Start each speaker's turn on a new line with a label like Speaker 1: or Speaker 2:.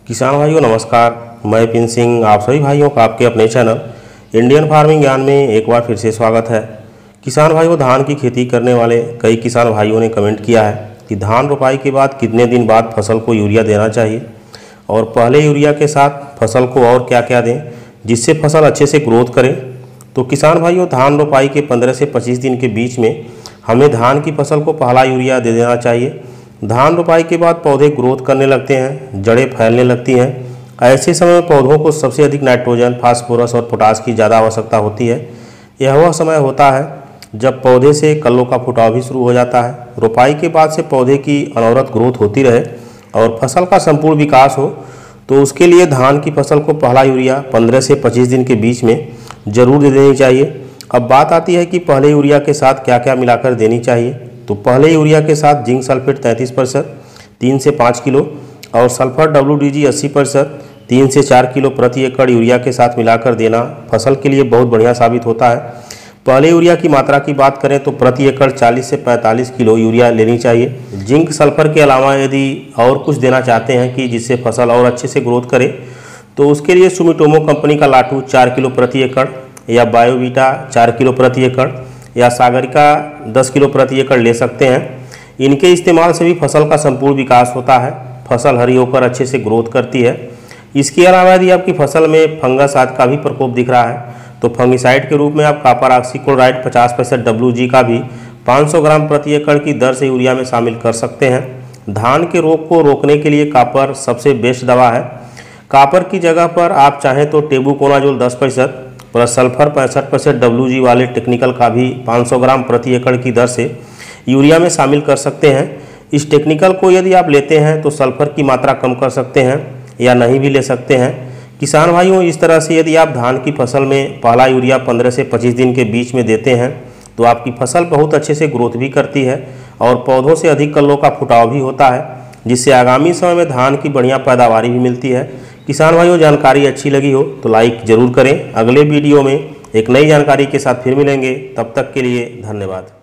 Speaker 1: किसान भाइयों नमस्कार, मैं पिन सिंह आप सभी भाइयों का आपके अपने चैनल इंडियन फार्मिंग ज्ञान में एक बार फिर से स्वागत है। किसान भाइयों, धान की खेती करने वाले कई किसान भाइयों ने कमेंट किया है कि धान रोपाई के बाद कितने दिन बाद फसल को यूरिया देना चाहिए और पहले यूरिया के साथ फसल को और क्या क्या दें जिससे फसल अच्छे से ग्रोथ करे। तो किसान भाइयों, धान रोपाई के 15 से 25 दिन के बीच में हमें धान की फसल को पहला यूरिया दे देना चाहिए। धान रोपाई के बाद पौधे ग्रोथ करने लगते हैं, जड़ें फैलने लगती हैं। ऐसे समय में पौधों को सबसे अधिक नाइट्रोजन, फास्फोरस और पोटास की ज़्यादा आवश्यकता होती है। यह वह समय होता है जब पौधे से कल्लों का फुटाव भी शुरू हो जाता है। रोपाई के बाद से पौधे की अनवरत ग्रोथ होती रहे और फसल का संपूर्ण विकास हो तो उसके लिए धान की फसल को पहला यूरिया 15 से 25 दिन के बीच में ज़रूर दे देनी चाहिए। अब बात आती है कि पहले यूरिया के साथ क्या क्या मिलाकर देनी चाहिए। तो पहले यूरिया के साथ जिंक सल्फेट 33% 3 से 5 किलो और सल्फर WDG 80% 3 से 4 किलो प्रति एकड़ यूरिया के साथ मिलाकर देना फसल के लिए बहुत बढ़िया साबित होता है। पहले यूरिया की मात्रा की बात करें तो प्रति एकड़ 40 से 45 किलो यूरिया लेनी चाहिए। जिंक सल्फर के अलावा यदि और कुछ देना चाहते हैं कि जिससे फसल और अच्छे से ग्रोथ करे तो उसके लिए सुमिटोमो कंपनी का लाटू 4 किलो प्रति एकड़ या बायोवीटा 4 किलो प्रति एकड़ या सागरिका 10 किलो प्रति एकड़ ले सकते हैं। इनके इस्तेमाल से भी फसल का संपूर्ण विकास होता है, फसल हरी होकर अच्छे से ग्रोथ करती है। इसके अलावा यदि आपकी फसल में फंगस आदि का भी प्रकोप दिख रहा है तो फंगिसाइड के रूप में आप कॉपर ऑक्सीक्लोराइड 50% WG का भी 500 ग्राम प्रति एकड़ की दर से यूरिया में शामिल कर सकते हैं। धान के रोग को रोकने के लिए कॉपर सबसे बेस्ट दवा है। कॉपर की जगह पर आप चाहें तो टेबुकोनाजोल 10% प्लस सल्फर 65% WG वाले टेक्निकल का भी 500 ग्राम प्रति एकड़ की दर से यूरिया में शामिल कर सकते हैं। इस टेक्निकल को यदि आप लेते हैं तो सल्फर की मात्रा कम कर सकते हैं या नहीं भी ले सकते हैं। किसान भाइयों, इस तरह से यदि आप धान की फसल में पहला यूरिया 15 से 25 दिन के बीच में देते हैं तो आपकी फसल बहुत अच्छे से ग्रोथ भी करती है और पौधों से अधिक कल्लों का फुटाव भी होता है, जिससे आगामी समय में धान की बढ़िया पैदावारी भी मिलती है। किसान भाइयों, जानकारी अच्छी लगी हो तो लाइक ज़रूर करें। अगले वीडियो में एक नई जानकारी के साथ फिर मिलेंगे, तब तक के लिए धन्यवाद।